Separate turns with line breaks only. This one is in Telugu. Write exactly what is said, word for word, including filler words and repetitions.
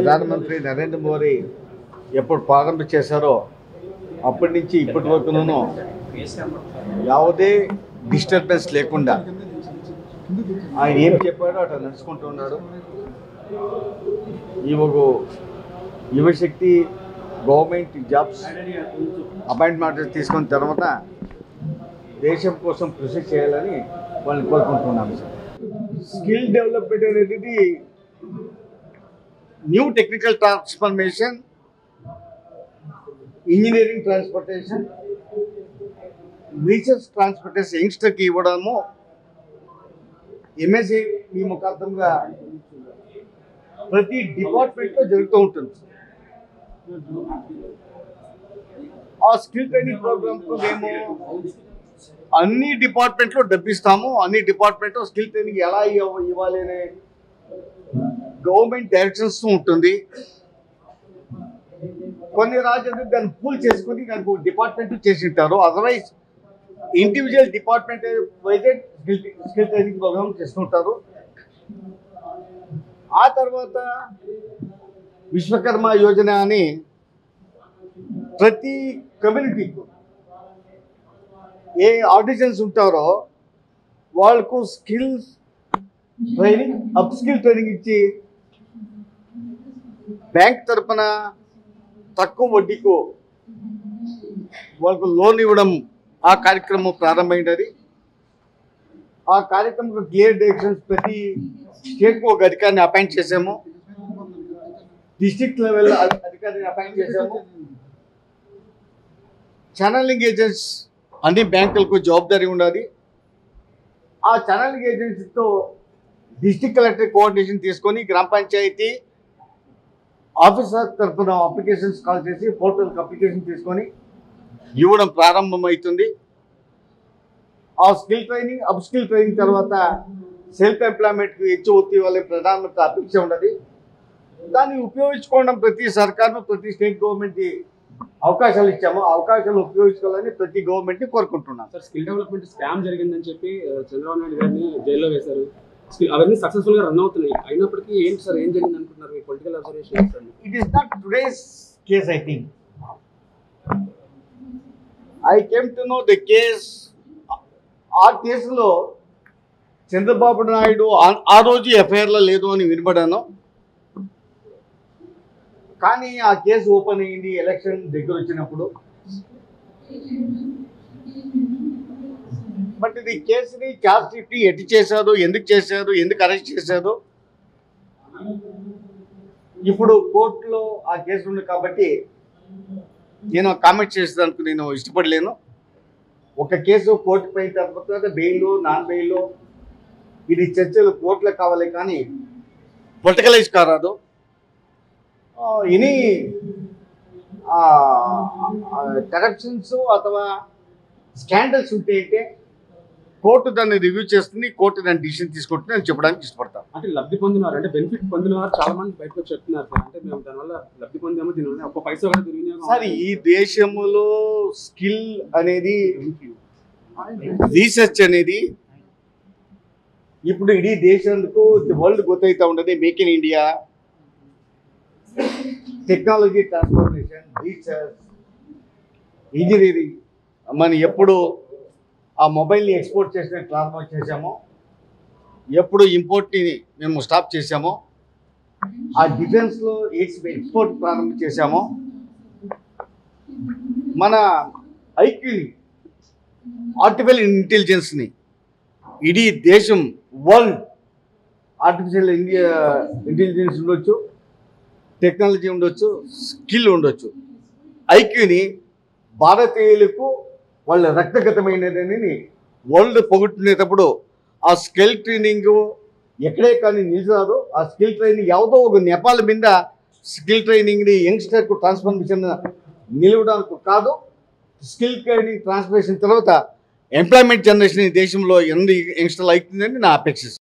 ప్రధానమంత్రి నరేంద్ర మోదీ ఎప్పుడు ప్రారంభం చేశారో అప్పటి నుంచి ఇప్పటి వరకును ಯಾವುದೇ డిస్టర్బెన్స్ లేకుండా ఆయన ఏం చెప్పాడో అట్లా నడుచుకుంటూ ఉన్నాడు. ఈ ఒక యువశక్తి గవర్నమెంట్ జాబ్స్ అపాయింట్మెంట్ తీసుకున్న తర్వాత దేశం కోసం కృషి చేయాలని వాళ్ళని కోరుకుంటున్నాము. స్కిల్ డెవలప్మెంట్ అనేది new technical transformation, engineering transportation, research transportation యంగ్స్టర్కి ఇవ్వడము ఎంఎస్సీ ఈ ముఖాంతంగా ప్రతి డిపార్ట్మెంట్లో జరుగుతూ ఉంటుంది. ఆ స్కిల్ ట్రైనింగ్ ప్రోగ్రామ్తో మేము అన్ని డిపార్ట్మెంట్లో డబ్బిస్తాము. అన్ని డిపార్ట్మెంట్లో స్కిల్ ట్రైనింగ్ ఎలా ఇవ్వాలి అనే గవర్నమెంట్ డైరెక్షన్స్ ఉంటుంది. కొన్ని రాజ్యాలు దాన్ని పూల్ చేసుకుని దానికి డిపార్ట్మెంట్ చేసి ఉంటారు. Otherwise individual department wise skill training program చేస్తుంటారు. ఆ తర్వాత విశ్వకర్మ యోజన అని ప్రతి కమ్యూనిటీకి ఏ ఆర్టిజన్స్ ఉంటారో వాళ్ళకు skills training, up skill training ఇచ్చి బ్యాంక్ తరఫున తక్కువ వడ్డీకు వాళ్ళకు లోన్ ఇవ్వడం ఆ కార్యక్రమం ప్రారంభమైనది. ఆ కార్యక్రమం క్లియర్ డైరెక్షన్స్ ప్రతి స్టేట్కు ఒక అధికారిని అపాయింట్ చేసాము. డిస్ట్రిక్ట్ లెవెల్ అధికారిని అపాయింట్ చేసాము. ఛానలింగ్ ఏజెంట్స్ అన్ని బ్యాంకులకు జవాబుదారీ ఉండాలి. ఆ ఛానలింగ్ ఏజెన్సీతో డిస్ట్రిక్ట్ కలెక్టర్ కోఆర్డినేషన్ తీసుకొని గ్రామ పంచాయతీ ఆఫీసర్ తరఫున అప్లికేషన్స్ కాల్ చేసి పోర్టల్కి అప్లికేషన్ తీసుకొని ఇవ్వడం ప్రారంభమవుతుంది. ఆ skill training, up skill training తర్వాత సెల్ఫ్ ఎంప్లాయ్మెంట్కి హెచ్చు ఒత్తి వాళ్ళ ప్రధానమంత్రి అపేక్ష ఉన్నది. దాన్ని ఉపయోగించుకోవడం ప్రతి సర్కారు, ప్రతి స్టేట్ గవర్నమెంట్కి అవకాశాలు ఇచ్చాము. అవకాశాలు ఉపయోగించుకోవాలని ప్రతి గవర్నమెంట్ని కోరుకుంటున్నాం.
సార్, స్కిల్ డెవలప్మెంట్ స్కామ్ జరిగిందని చెప్పి చంద్రబాబు నాయుడు గారిని జైల్లో వేశారు. అవన్నీ సక్సెస్ఫుల్ గా రన్ అవుతున్నాయి. అయినప్పటికీ ఏంటి సార్, ఏం జరిగింది అనుకుంటున్నారు? Political observation.
It is not today's case. I think I came to know the case. ఆ కేసులో చంద్రబాబు నాయుడు ఆ రోజు ఎఫ్ఐఆర్లో లేదు అని వినబడాను. కానీ ఆ కేసు ఓపెన్ అయ్యింది ఎలక్షన్ దగ్గర వచ్చినప్పుడు. బట్ ఇది కేసుని ఛార్జ్ షీట్ ఎట్టి చేశారు, ఎందుకు చేశారు, ఎందుకు అరెస్ట్ చేశారు, ఇప్పుడు కోర్టులో ఆ కేసు ఉంది కాబట్టి నేను కామెంట్ చేసేదానికి నేను ఇష్టపడలేను. ఒక కేసు కోర్టు పైన తర్వాత బెయిల్, నాన్ బెయిల్, ఇది చర్చలు కోర్టులో కావాలి కానీ పొలిటికలైజ్ కారాదు. ఎనీ కరప్షన్స్ అథవా స్కాండల్స్ ఉంటే అంటే కోర్టు దాన్ని రివ్యూ చేస్తుంది, కోర్టు దాన్ని డిసిషన్ తీసుకుంటుంది అని చెప్పడానికి ఇష్టపడతాను.
అంటే లబ్ధి పొందినారు, అంటే బెనిఫిట్ పొందిన వారు చాలా మంది బయటకు చెప్తున్నారు సార్. అంటే మేము దానివల్ల లబ్ధి పొందాము, దీనివల్ల ఒక పైసా కూడా దుర్వినియోగం.
సార్, ఈ దేశంలో స్కిల్ అనేది, రీసెర్చ్ అనేది ఇప్పుడు ఇడీ దేశానికి వరల్డ్ గుర్తవుతూ ఉండదు. Make in India, technology transformation, research, engineering. మనం ఎప్పుడు ఆ మొబైల్ని ఎక్స్పోర్ట్ చేసిన ట్రాన్స్ఫర్ చేసామో, ఎప్పుడు ఇంపోర్ట్ని మేము స్టాప్ చేసామో, ఆ డిఫెన్స్లో ఎక్స్పోర్ట్ ప్రారంభం చేసామో, మన ఐక్యూని, ఆర్టిఫిషియల్ ఇంటెలిజెన్స్ని ఇడీ దేశం వరల్డ్ ఆర్టిఫిషియల్ ఇండియా ఇంటెలిజెన్స్ ఉండొచ్చు, టెక్నాలజీ ఉండొచ్చు, స్కిల్ ఉండొచ్చు. ఐక్యూని భారతీయులకు వాళ్ళ రక్తగతమైనదని వరల్డ్ పొగుట్టునేటప్పుడు ఆ స్కిల్ ట్రైనింగ్ ఎక్కడే కానీ నిలిచారు. ఆ స్కిల్ ట్రైనింగ్ ಯಾವುದೋ ఒక నేపాల్ మీద స్కిల్ ట్రైనింగ్ని యంగ్స్టర్కు ట్రాన్స్ఫర్మేషన్ నిలవడానికి కాదు. స్కిల్ ట్రైనింగ్ ట్రాన్స్ఫర్మేషన్ తర్వాత ఎంప్లాయ్మెంట్ జనరేషన్ ఈ దేశంలో ఎన్ని యంగ్స్టర్లు అవుతుందని నా అపేక్ష.